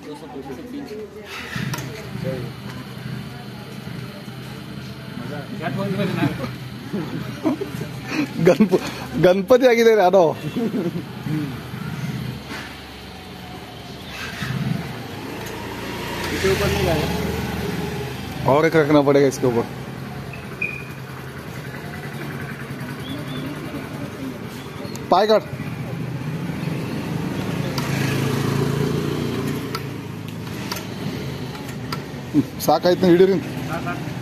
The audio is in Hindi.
गणपति आगे यादो इसके ऊपर नहीं जाएगा और एक रखना पड़ेगा इसके ऊपर। पाय काट साका इतने हिडियो